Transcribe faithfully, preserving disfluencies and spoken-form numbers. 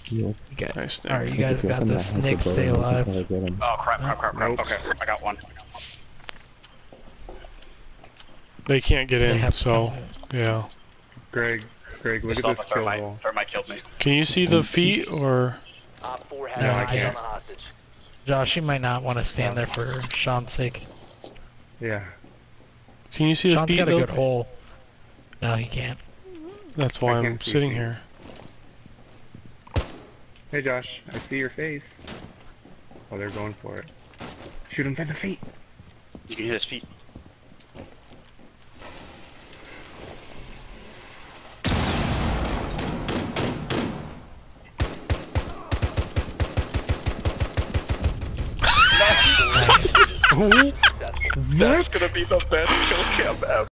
Yeah. You got, Nice, Nick. Alright, you guys got this. Nick, stay alive. Oh crap, crap, crap, crap. Nope. Okay, I got one. They can't get They in, have so to- yeah. Greg, Greg, They look still at have this a kill thermite. wall. Thermite killed me. Can you see the feet or? Op four No, has I eyes on can't. the hostage. Josh, you might not want to stand there for Sean's sake. Yeah. Can you see the Sean's feet got a though? good hole. No, he can't. That's why I I'm can't see sitting feet. here. Hey Josh, I see your face. Oh, they're going for it. Shoot him in the feet. You can hit his feet. That's gonna be the best kill cam ever.